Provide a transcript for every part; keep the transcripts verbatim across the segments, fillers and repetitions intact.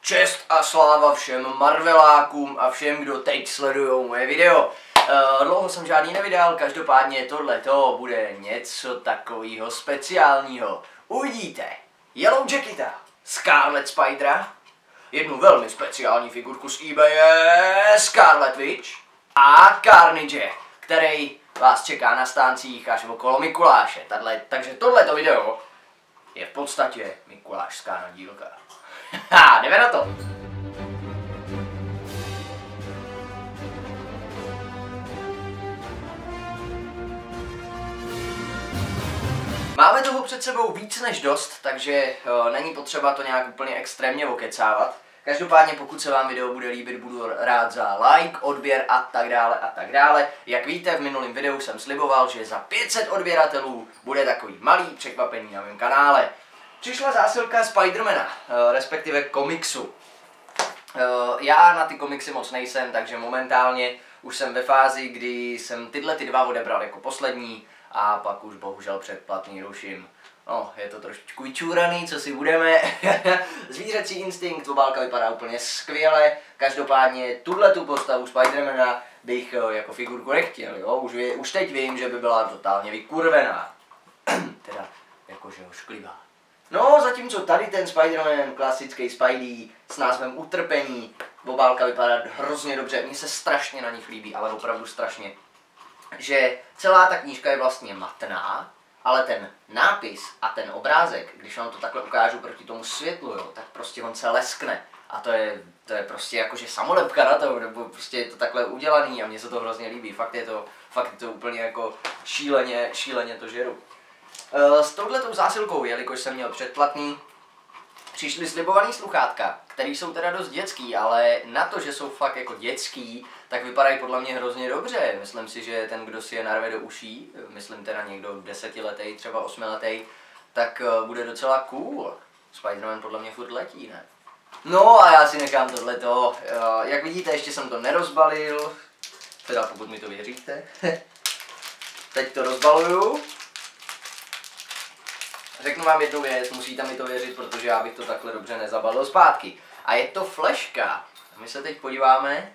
Čest a sláva všem Marvelákům a všem, kdo teď sledují moje video. Uh, dlouho jsem žádný nevydal, každopádně tohleto bude něco takového speciálního. Uvidíte Yellow Jacketa, Scarlet Spidera, jednu velmi speciální figurku z eBaye, Scarlet Witch a Carnage, který vás čeká na stáncích až okolo Mikuláše. Tadle, takže tohleto video je v podstatě mikulášská nadílka. Haha, jdeme na to! Máme toho před sebou víc než dost, takže uh, není potřeba to nějak úplně extrémně okecávat. Každopádně pokud se vám video bude líbit, budu rád za like, odběr a tak dále a tak dále. Jak víte, v minulém videu jsem sliboval, že za pět set odběratelů bude takový malý překvapení na mém kanále. Přišla zásilka Spidermana, uh, respektive komiksu. Uh, já na ty komiksy moc nejsem, takže momentálně už jsem ve fázi, kdy jsem tyhle ty dva odebral jako poslední a pak už bohužel předplatný ruším. No, je to trošičku vyčúraný, co si budeme. Zvířecí instinkt, obálka vypadá úplně skvěle. Každopádně tuhle tu postavu Spidermana bych uh, jako figurku nechtěl, jo? Už, vě, už teď vím, že by byla totálně vykurvená. Teda, jakože ošklivá. No, zatímco tady ten Spider-Man, klasický Spidey s názvem Utrpení, obálka vypadá hrozně dobře, mně se strašně na nich líbí, ale opravdu strašně, že celá ta knížka je vlastně matná, ale ten nápis a ten obrázek, když vám to takhle ukážu proti tomu světlu, jo, tak prostě on se leskne. A to je, to je prostě jakože samolepka na to, nebo prostě je to takhle udělaný a mně se to hrozně líbí, fakt je to, fakt je to úplně jako šíleně, šíleně to žeru. S touhletou zásilkou, jelikož jsem měl předplatný, přišly slibovaný sluchátka, které jsou teda dost dětský, ale na to, že jsou fakt jako dětský, tak vypadají podle mě hrozně dobře. Myslím si, že ten, kdo si je narve do uší, myslím teda někdo desetiletý, třeba osmiletý, tak bude docela cool. Spider-Man podle mě furt letí, ne? No a já si nechám tohleto. Jak vidíte, ještě jsem to nerozbalil, teda pokud mi to věříte. Teď to rozbaluju. Řeknu vám jednu věc, musíte mi to věřit, protože já bych to takhle dobře nezabalil zpátky. A je to fleška. My se teď podíváme.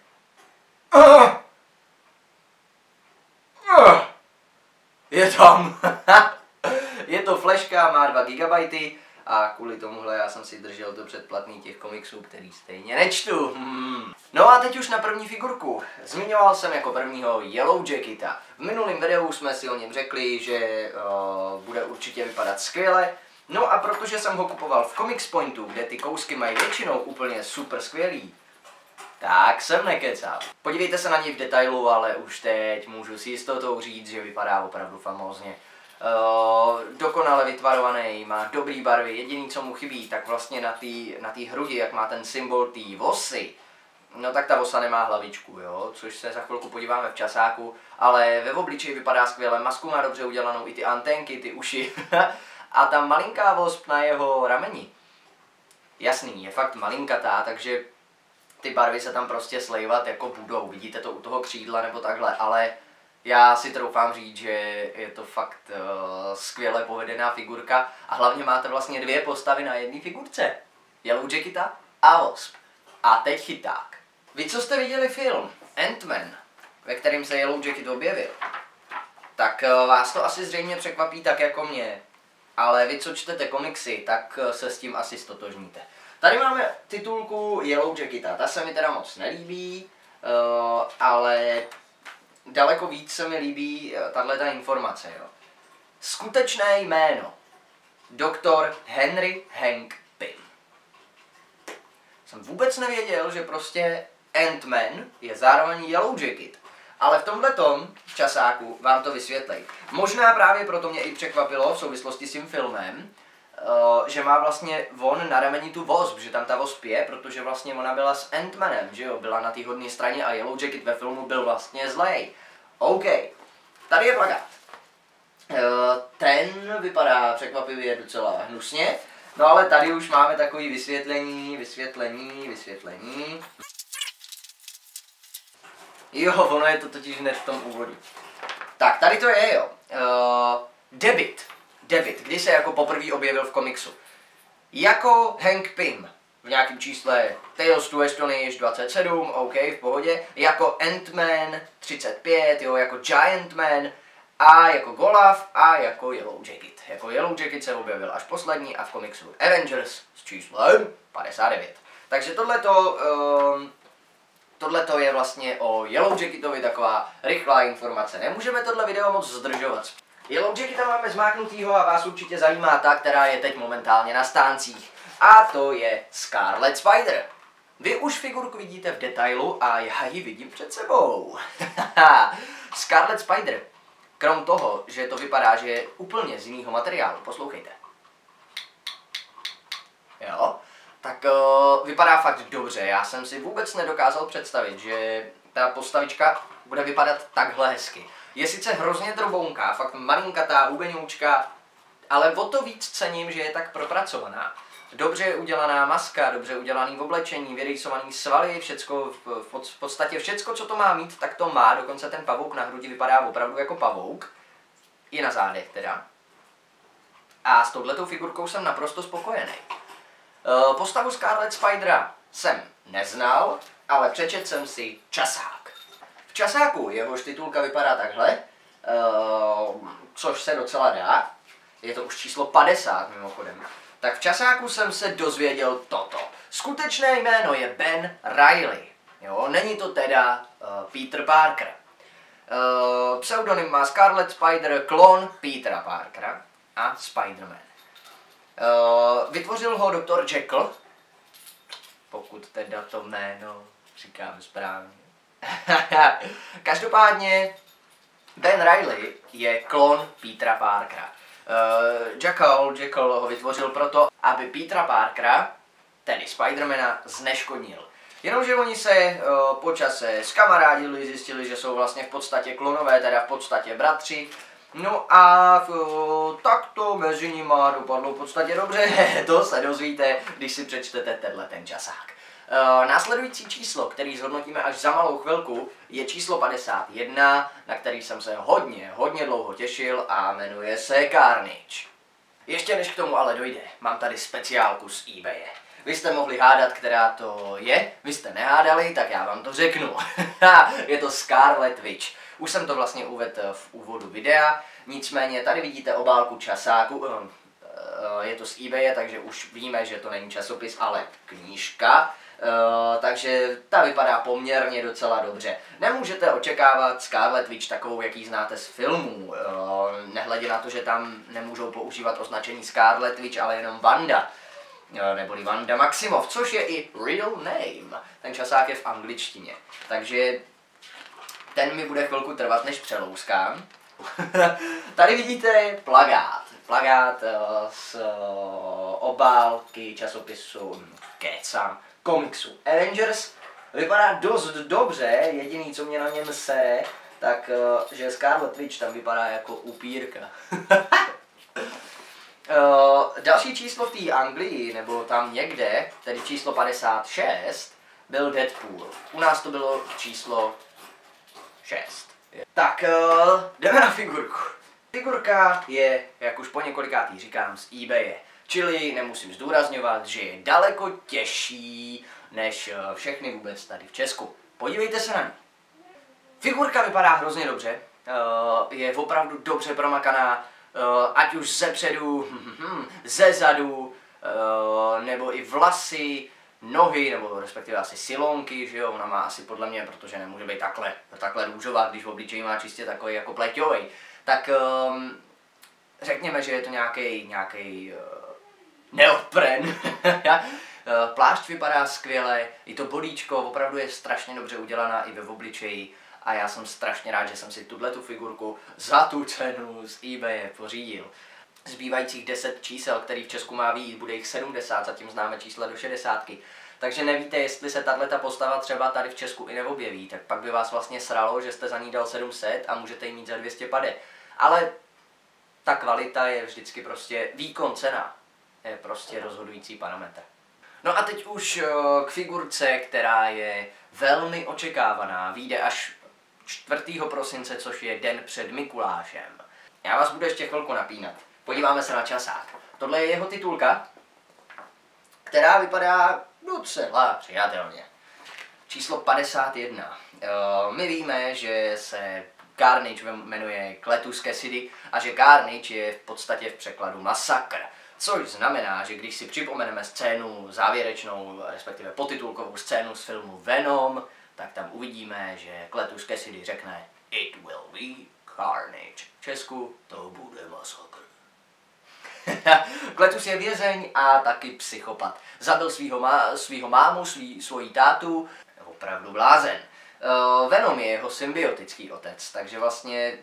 Je tam. Je to fleška, má dva gigabajty a kvůli tomuhle já jsem si držel to předplatný těch komiksů, který stejně nečtu. Hmm. No a teď už na první figurku. Zmiňoval jsem jako prvního Yellow Jacketa. V minulém videu jsme si o něm řekli, že uh, bude určitě vypadat skvěle. No a protože jsem ho kupoval v Comics Pointu, kde ty kousky mají většinou úplně super skvělý, tak jsem nekecal. Podívejte se na něj v detailu, ale už teď můžu si jistotou říct, že vypadá opravdu famózně. Uh, dokonale vytvarovaný, má dobrý barvy, jediný co mu chybí, tak vlastně na té na té hrudi, jak má ten symbol té vosy, no tak ta vosa nemá hlavičku, jo, což se za chvilku podíváme v časáku, ale ve obličeji vypadá skvěle, masku má dobře udělanou, i ty anténky, ty uši a ta malinká vosp na jeho rameni, jasný, je fakt malinkatá, takže ty barvy se tam prostě slejvat jako budou, vidíte to u toho křídla nebo takhle, ale já si troufám říct, že je to fakt uh, skvěle povedená figurka a hlavně máte vlastně dvě postavy na jedné figurce. Yellow Jacketa a Wasp. A teď chyták. Vy, co jste viděli film Ant-Man, ve kterém se Yellow Jacket objevil, tak uh, vás to asi zřejmě překvapí tak jako mě. Ale vy, co čtete komiksy, tak uh, se s tím asi stotožníte. Tady máme titulku Yellow Jacketa, ta se mi teda moc nelíbí, uh, ale daleko víc se mi líbí tahleta informace, jo. Skutečné jméno. doktor Henry Hank Pym. Jsem vůbec nevěděl, že prostě Ant-Man je zároveň Yellow Jacket. Ale v tomhletom časáku vám to vysvětlej. Možná právě proto mě i překvapilo v souvislosti s tím filmem, Uh, že má vlastně on na rameni tu Wasp, že tam ta Wasp je, protože vlastně ona byla s Ant-Manem, že jo, byla na té hodné straně a Yellow Jacket ve filmu byl vlastně zlej. OK, tady je plakát. Uh, ten vypadá překvapivě docela hnusně, no ale tady už máme takový vysvětlení, vysvětlení, vysvětlení. Jo, ono je to totiž hned v tom úvodu. Tak, tady to je, jo. Uh, debit. David, kdy se jako poprvé objevil v komiksu. Jako Hank Pym. v nějakém čísle Tales to Astonish dvacet sedm, OK, v pohodě, jako Ant-Man třicet pět, jo, jako Giant Man, a jako Golaf a jako Yellow Jacket. Jako Yellow Jacket se objevil až poslední a v komiksu Avengers s číslem padesát devět. Takže tohleto, um, tohleto je vlastně o Yellow Jacketovi taková rychlá informace. Nemůžeme tohle video moc zdržovat. Yellow Jacketa máme zmáknutýho a vás určitě zajímá ta, která je teď momentálně na stáncích. A to je Scarlet Spider. Vy už figurku vidíte v detailu a já ji vidím před sebou. Scarlet Spider. Krom toho, že to vypadá, že je úplně z jiného materiálu, poslouchejte. Jo, tak uh, vypadá fakt dobře. Já jsem si vůbec nedokázal představit, že ta postavička bude vypadat takhle hezky. Je sice hrozně drobounká, fakt malinkatá, hubenoučka, ale o to víc cením, že je tak propracovaná. Dobře udělaná maska, dobře udělaný oblečení, vyrýsovaný svaly, všecko, v, v podstatě všecko, co to má mít, tak to má. Dokonce ten pavouk na hrudi vypadá opravdu jako pavouk. I na zádech teda. A s touhletou figurkou jsem naprosto spokojený. E, postavu Scarlet Spidera jsem neznal, ale přečetl jsem si časák. V časáku jehož titulka vypadá takhle, e, což se docela dá. Je to už číslo padesát mimochodem. Tak v časáku jsem se dozvěděl toto. Skutečné jméno je Ben Reilly. Jo, není to teda uh, Peter Parker. Uh, pseudonym má Scarlet Spider, klon Petera Parkera a Spider-Man. Uh, vytvořil ho doktor Jekyll, pokud teda to jméno říkám správně. Každopádně Ben Reilly je klon Petera Parkera. Uh, Jekyll, Jekyll ho vytvořil proto, aby Petera Parkera, tedy Spidermana, zneškodnil. Jenomže oni se uh, po čase zkamarádili, zjistili, že jsou vlastně v podstatě klonové, teda v podstatě bratři. No a uh, tak to mezi nima dopadlo v podstatě dobře, to se dozvíte, když si přečtete tenhle ten časák. Uh, následující číslo, který zhodnotíme až za malou chvilku, je číslo padesát jedna, na který jsem se hodně, hodně dlouho těšil a jmenuje se Carnage. Ještě než k tomu ale dojde, mám tady speciálku z eBaye. Vy jste mohli hádat, která to je, vy jste nehádali, tak já vám to řeknu. Je to Scarlet Witch. Už jsem to vlastně uvedl v úvodu videa, nicméně tady vidíte obálku časáku, je to z eBaye, takže už víme, že to není časopis, ale knížka. Uh, takže ta vypadá poměrně docela dobře. Nemůžete očekávat Scarlet Witch takovou, jaký znáte z filmů. Uh, nehledě na to, že tam nemůžou používat označení Scarlet Witch, ale jenom Wanda. Uh, neboli Wanda Maximoff, což je i real name. Ten časák je v angličtině. Takže ten mi bude chvilku trvat, než přelouskám. Tady vidíte plagát. Plagát uh, z uh, obálky časopisu Kecam. Komiksu Avengers. Vypadá dost dobře, jediný, co mě na něm sere, tak že Scarlet Witch tam vypadá jako upírka. Další číslo v té Anglii, nebo tam někde, tedy číslo padesát šest, byl Deadpool. U nás to bylo číslo šest. Tak jdeme na figurku. Figurka je, jak už po několikátý říkám, z eBaye. Čili nemusím zdůrazňovat, že je daleko těžší než všechny vůbec tady v Česku. Podívejte se na ní. Figurka vypadá hrozně dobře, je opravdu dobře promakaná, ať už ze předu, ze zadu, nebo i vlasy, nohy, nebo respektive asi silonky, že jo, ona má asi podle mě, protože nemůže být takhle, takhle růžová, když v obličeji má čistě takový jako pleťový. Tak um, řekněme, že je to nějaký nějaký uh, neopren. Plášť vypadá skvěle, i to bodíčko opravdu je strašně dobře udělaná i ve obličeji a já jsem strašně rád, že jsem si tuhletu figurku za tu cenu z eBaye pořídil. Zbývajících deset čísel, který v Česku má vyjít, bude jich sedmdesát, zatím známe čísla do šedesátky. Takže nevíte, jestli se tato postava třeba tady v Česku i neobjeví, tak pak by vás vlastně sralo, že jste za ní dal sedm set a můžete ji mít za dvě stě padesát. Ale ta kvalita je vždycky prostě výkon cena. Je prostě rozhodující parametr. No a teď už k figurce, která je velmi očekávaná. Vyjde až čtvrtého prosince, což je den před Mikulášem. Já vás budu ještě chvilku napínat. Podíváme se na časák. Tohle je jeho titulka, která vypadá docela přijatelně. Číslo padesát jedna. Uh, my víme, že se Carnage jmenuje Cletus Kasady a že Carnage je v podstatě v překladu masakr. Což znamená, že když si připomeneme scénu závěrečnou, respektive potitulkovou scénu z filmu Venom, tak tam uvidíme, že Cletus Kasady řekne It will be Carnage. V Česku to bude masakr. Cletus je vězeň a taky psychopat. Zabil svýho, má, svýho mámu, svý, svojí tátu, opravdu blázen. Uh, Venom je jeho symbiotický otec, takže vlastně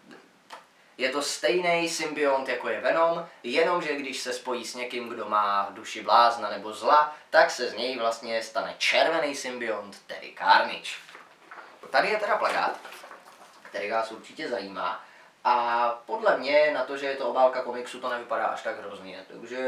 je to stejný symbiont, jako je Venom, jenomže když se spojí s někým, kdo má duši blázna nebo zla, tak se z něj vlastně stane červený symbiont, tedy Carnage. Tady je teda plakát, který vás určitě zajímá. A podle mě, na to, že je to obálka komiksu, to nevypadá až tak hrozně, takže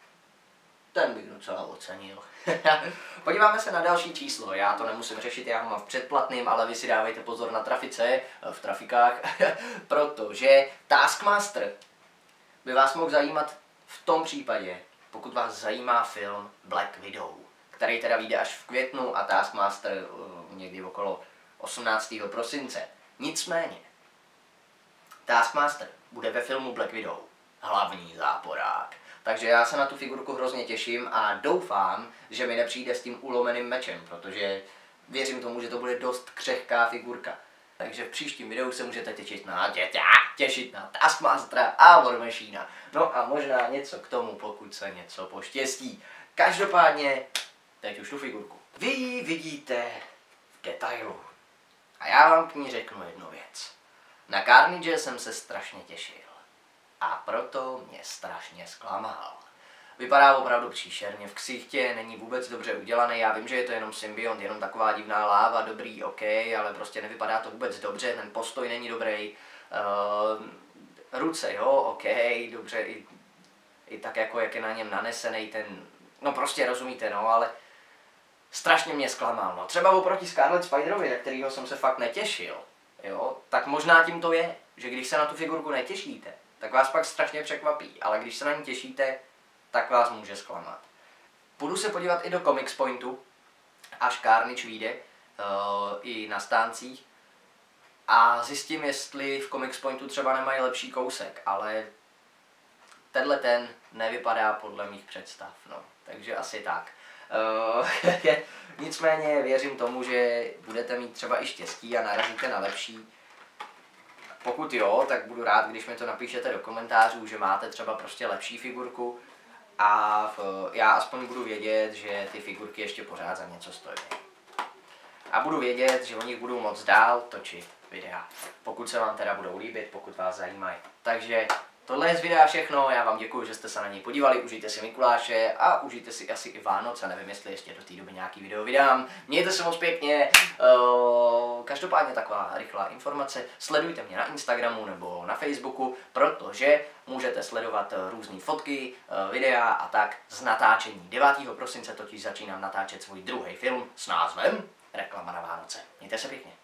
ten bych docela ocenil. Podíváme se na další číslo, já to nemusím řešit, já ho mám v předplatným, ale vy si dávejte pozor na trafice, v trafikách, protože Taskmaster by vás mohl zajímat v tom případě, pokud vás zajímá film Black Widow, který teda vyjde až v květnu a Taskmaster někdy okolo osmnáctého prosince. Nicméně, Taskmaster bude ve filmu Black Widow hlavní záporák. Takže já se na tu figurku hrozně těším a doufám, že mi nepřijde s tím ulomeným mečem, protože věřím tomu, že to bude dost křehká figurka. Takže v příštím videu se můžete těšit na, tě, tě, těšit na Taskmastera a War Machina. No a možná něco k tomu, pokud se něco poštěstí. Každopádně, teď už tu figurku. Vy ji vidíte v detailu. A já vám k ní řeknu jednu věc. Na Carnage jsem se strašně těšil. A proto mě strašně zklamal. Vypadá opravdu příšerně, v ksichtě není vůbec dobře udělaný, já vím, že je to jenom symbiont, jenom taková divná láva, dobrý, ok, ale prostě nevypadá to vůbec dobře, ten postoj není dobrý. Uh, ruce, jo, ok, dobře, i, i tak jako jak je na něm nanesený ten, no prostě rozumíte, no, ale strašně mě zklamal, no. Třeba oproti Scarlet Spiderovi, na kterýho jsem se fakt netěšil, jo, tak možná tím to je, že když se na tu figurku netěšíte, tak vás pak strašně překvapí, ale když se na ní těšíte, tak vás může zklamat. Půjdu se podívat i do Comics Pointu, až Carnage vyjde, uh, i na stáncích, a zjistím, jestli v Comics Pointu třeba nemají lepší kousek, ale tenhle ten nevypadá podle mých představ, no, takže asi tak. Uh, nicméně věřím tomu, že budete mít třeba i štěstí a narazíte na lepší. Pokud jo, tak budu rád, když mi to napíšete do komentářů, že máte třeba prostě lepší figurku a v, já aspoň budu vědět, že ty figurky ještě pořád za něco stojí. A budu vědět, že o nich budu moc dál točit videa, pokud se vám teda budou líbit, pokud vás zajímají. Takže tohle je z videa všechno, já vám děkuji, že jste se na něj podívali, užijte si Mikuláše a užijte si asi i Vánoce, nevím, jestli ještě do té doby nějaký video vydám. Mějte se moc pěkně, uh, každopádně taková rychlá informace, sledujte mě na Instagramu nebo na Facebooku, protože můžete sledovat různé fotky, uh, videa a tak z natáčení. devátého prosince totiž začínám natáčet svůj druhý film s názvem Reklama na Vánoce. Mějte se pěkně.